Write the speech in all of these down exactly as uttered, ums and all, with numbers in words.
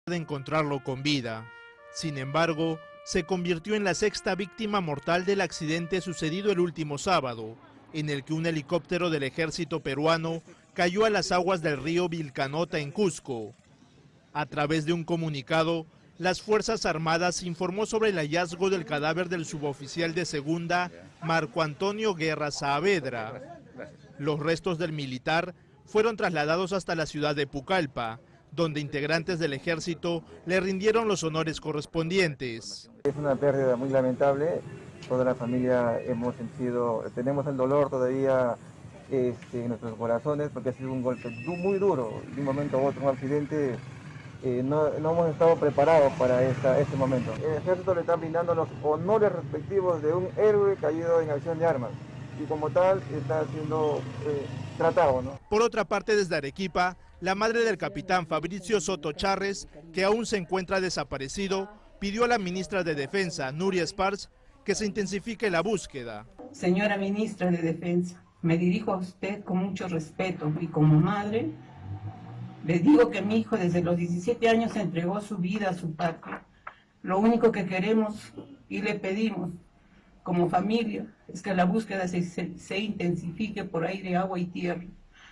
de encontrarlo con vida. Sin embargo, se convirtió en la sexta víctima mortal del accidente sucedido el último sábado, en el que un helicóptero del ejército peruano cayó a las aguas del río Vilcanota en Cusco. A través de un comunicado, las Fuerzas Armadas informó sobre el hallazgo del cadáver del suboficial de segunda, Marco Antonio Guerra Saavedra. Los restos del militar fueron trasladados hasta la ciudad de Pucallpa, donde integrantes del ejército le rindieron los honores correspondientes. Es una pérdida muy lamentable, toda la familia hemos sentido, tenemos el dolor todavía este, en nuestros corazones porque ha sido un golpe muy duro, de un momento a otro, un accidente, eh, no, no hemos estado preparados para esta, este momento. El ejército le está brindando los honores respectivos de un héroe caído en acción de armas y como tal está siendo eh, tratado, ¿no? Por otra parte, desde Arequipa, la madre del capitán Fabricio Soto Charres, que aún se encuentra desaparecido, pidió a la ministra de Defensa, Nuria Esparz, que se intensifique la búsqueda. Señora ministra de Defensa, me dirijo a usted con mucho respeto y como madre, le digo que mi hijo desde los diecisiete años entregó su vida a su patria. Lo único que queremos y le pedimos como familia es que la búsqueda se, se, se intensifique por aire, agua y tierra.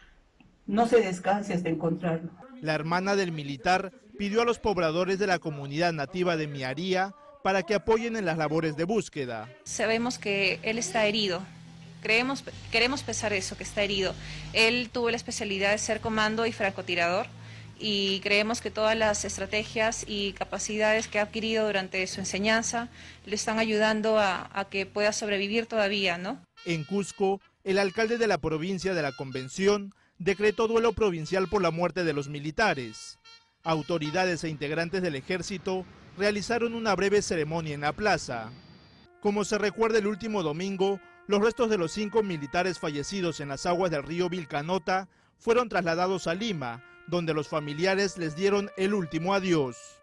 No se descanse hasta encontrarlo. La hermana del militar pidió a los pobladores de la comunidad nativa de Miaría para que apoyen en las labores de búsqueda. Sabemos que él está herido, Creemos, queremos pensar eso, que está herido. Él tuvo la especialidad de ser comando y francotirador y creemos que todas las estrategias y capacidades que ha adquirido durante su enseñanza le están ayudando a, a que pueda sobrevivir todavía, ¿no? En Cusco, el alcalde de la provincia de la Convención decretó duelo provincial por la muerte de los militares. Autoridades e integrantes del ejército realizaron una breve ceremonia en la plaza. Como se recuerda, el último domingo, los restos de los cinco militares fallecidos en las aguas del río Vilcanota fueron trasladados a Lima, donde los familiares les dieron el último adiós.